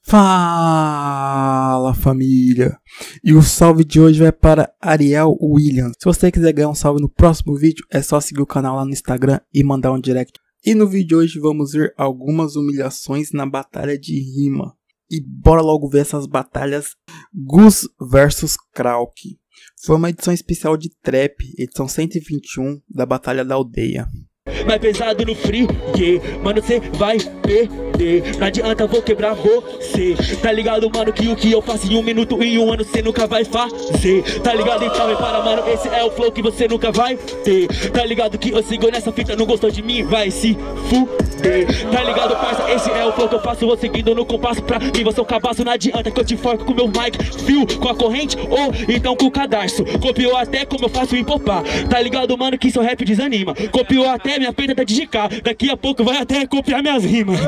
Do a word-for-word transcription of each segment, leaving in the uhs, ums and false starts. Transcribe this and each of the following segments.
Fala, família! E o salve de hoje vai para Ariel Williams. Se você quiser ganhar um salve no próximo vídeo, é só seguir o canal lá no Instagram e mandar um direct. E no vídeo de hoje vamos ver algumas humilhações na batalha de rima. E bora logo ver essas batalhas. Gus versus Krauk. Foi uma edição especial de trap, edição cento e vinte e um da Batalha da Aldeia. Mais pesado no free, yeah. Mano, cê vai perder. Não adianta, vou quebrar você. Tá ligado, mano, que o que eu faço em um minuto, em um ano, cê nunca vai fazer. Tá ligado, então me para, mano, esse é o flow que você nunca vai ter. Tá ligado que eu sigo nessa fita, não gostou de mim, vai se fuder. Tá ligado, parça, esse é o flow que eu faço, vou seguindo no compasso pra mim. Você é um cabaço, não adianta que eu te forco com meu mic, fio com a corrente ou então com o cadarço. Copiou até como eu faço em popar. Tá ligado, mano, que seu rap desanima. Copiou até minha peita da digicar. Daqui a pouco vai até copiar minhas rimas.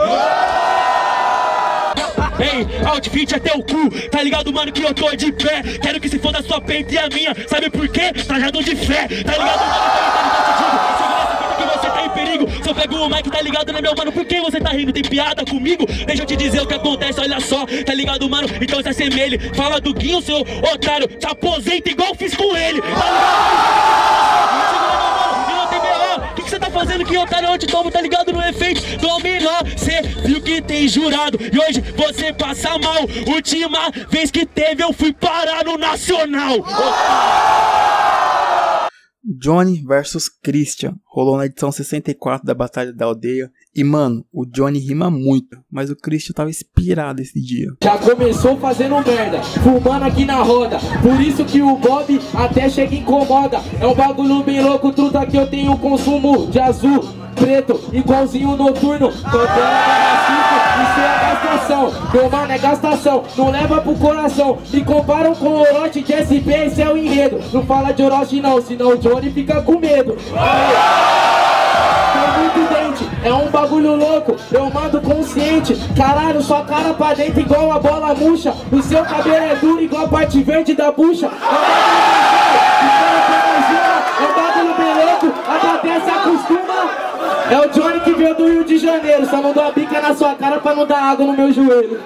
Ei, outfit até o cu. Tá ligado, mano, que eu tô de pé. Quero que se foda a sua peita e a minha. Sabe por quê? Trajado de fé. Tá ligado, mano, que você tá em perigo. Se eu pego o mic, tá ligado, né, meu mano? Por que você tá rindo? Tem piada comigo? Deixa eu te dizer o que acontece, olha só. Tá ligado, mano? Então se assemelhe. Fala do Guinho, seu otário. Te aposenta igual eu fiz com ele. Tá ligado? Você tá fazendo que otário eu te tomo, tá ligado no efeito dominó. Cê viu que tem jurado e hoje você passa mal. Última vez que teve eu fui parar no Nacional. Johnny versus Christian. Rolou na edição sessenta e quatro da Batalha da Aldeia. E mano, o Johnny rima muito, mas o Christian tava inspirado esse dia. Já começou fazendo merda, fumando aqui na roda. Por isso que o Bob até chega e incomoda. É um bagulho bem louco, truta, que eu tenho consumo de azul, preto, igualzinho noturno. Isso é gastação, meu mano, é gastação. Não leva pro coração. Me comparam com o Orochi de S P, esse é o enredo. Não fala de Orochi não, senão o Johnny fica com medo. Tem muito dente, é um bagulho louco. Eu mando consciente. Caralho, sua cara pra dentro igual a bola murcha. O seu cabelo é duro igual a parte verde da bucha. É um bagulho bem louco, a plateia se acostuma. É o Johnny que veio do Rio de Janeiro. Só não dou a bica na sua cara pra não dar água no meu joelho.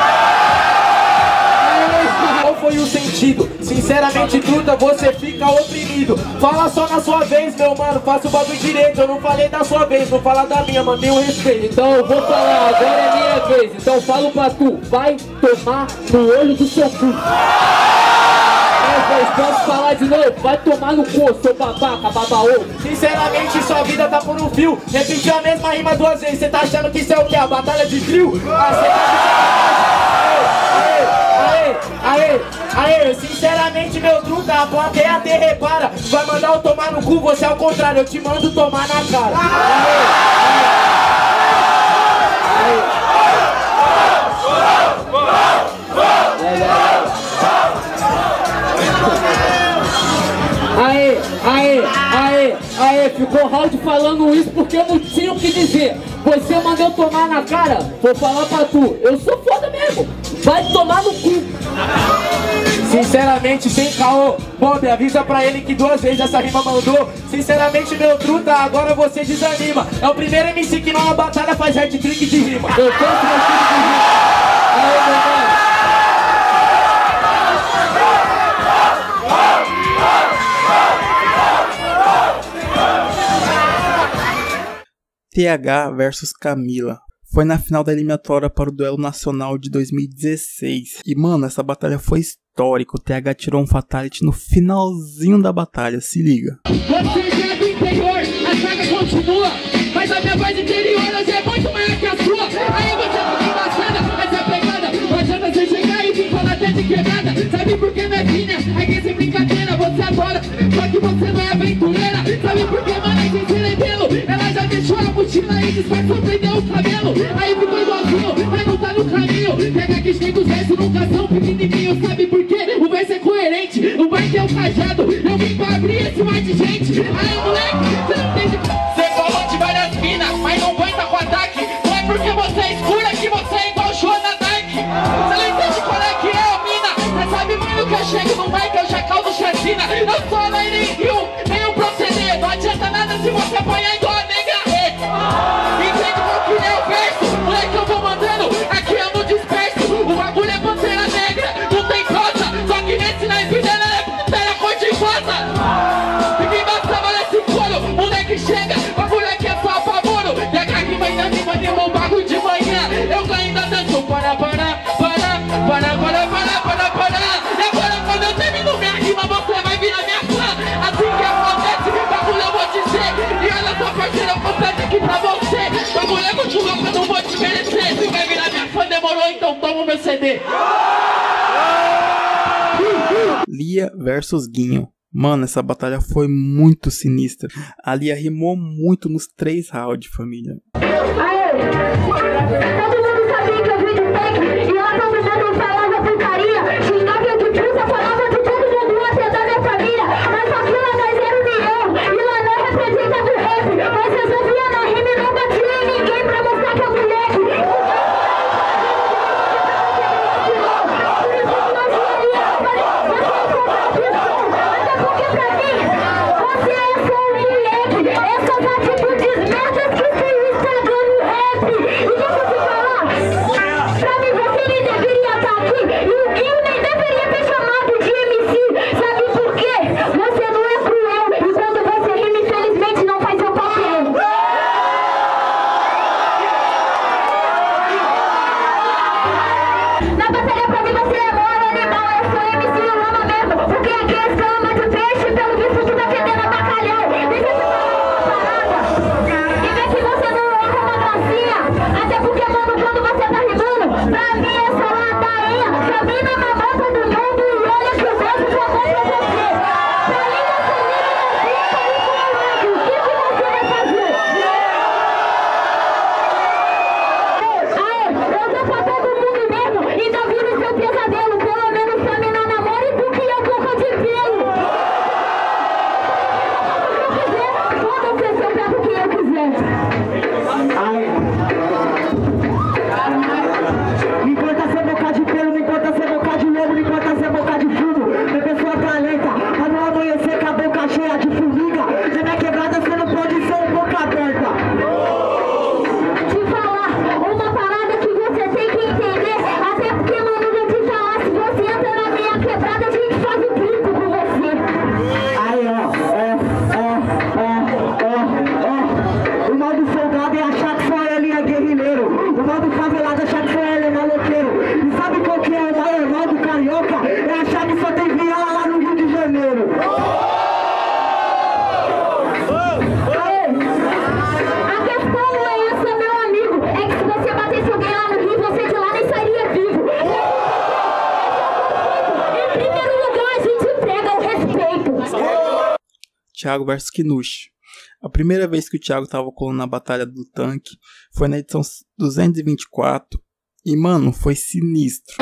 Qual foi o sentido? Sinceramente, truta, você fica oprimido. Fala só na sua vez, meu mano, faça o bagulho direito. Eu não falei da sua vez, vou falar da minha, mantém o respeito. Então eu vou falar, agora é minha vez. Então falo pra tu, vai tomar no olho do seu cu. Posso falar de novo? Vai tomar no cu, seu babaca, babaô. Sinceramente, sua vida tá por um fio. Repetiu a mesma rima duas vezes. Cê tá achando que isso é o que? A batalha de trio? Ah, cê tá... Aê, aê, aê, aê. Sinceramente, meu truta, a plateia até repara. Vai mandar eu tomar no cu, você ao contrário. Eu te mando tomar na cara. Aê, aê. Aê, aê, aê, ficou round falando isso porque eu não tinha o que dizer. Você mandou tomar na cara, vou falar pra tu, eu sou foda mesmo, vai tomar no cu. Sinceramente, sem caô, Bob, avisa pra ele que duas vezes essa rima mandou. Sinceramente, meu truta, agora você desanima. É o primeiro M C que numa batalha faz hat-trick de rima. Eu tô tranquilo de rima. Aê, meu mano. T H versus Camila. Foi na final da eliminatória para o duelo nacional de dois mil e dezesseis. E mano, essa batalha foi histórica. O T H tirou um fatality no finalzinho da batalha, se liga. Você já é do interior, a saga continua. Mas a minha voz interior hoje é muito maior que a sua. Aí você fica embaçada, essa é a pegada. Não adianta você chegar e vir falar até de quebrada. Sabe por que não é vinha? É que sem brincadeira você adora. Só que você não é aventureira. Sabe por que, mano, é que você pelo. Ela já deixou a mochila e disfarçou, prendeu o cabelo. Aí ficou igualzinho, mas não tá no caminho. Pega que chega os versos, nunca são pequenininhos. Sabe por quê? O verso é coerente. O verso é o cajado. Eu vim pra abrir esse mar de gente. Aí, moleque, você não tem de... Você falou de várias minas, mas não aguenta com ataque. Não é porque você é escura que você é igual Joana Dark. Você não entende qual é que é a mina. Mas sabe, mano, que eu chego no mar que eu já causo chacina. Eu sou lá e nem rio, nem o proceder. Não adianta nada se você apanhar igual a nega. Entende qual que é o verso? Moleque, eu vou mandando, aqui eu não disperso. O então toma o meu C D. Lia versus Guinho. Mano, essa batalha foi muito sinistra. A Lia rimou muito nos três rounds, família. Aê! Todo mundo sabia que eu vim de tanque. E lá todo mundo falava putaria. Xingava de puta, falava de todo mundo até da minha família. Mas só que lá nós era união. E lá nós representava o rap. Mas resolvia na rima e não batia em ninguém pra mostrar que é moleque. Thiago versus Kinush. A primeira vez que o Thiago tava colando na batalha do tanque foi na edição duzentos e vinte e quatro. E mano, foi sinistro.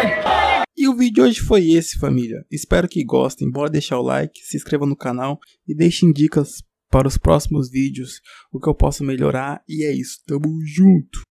E o vídeo de hoje foi esse, família. Espero que gostem. Bora deixar o like, se inscreva no canal e deixem dicas para os próximos vídeos, o que eu posso melhorar. E é isso, tamo junto.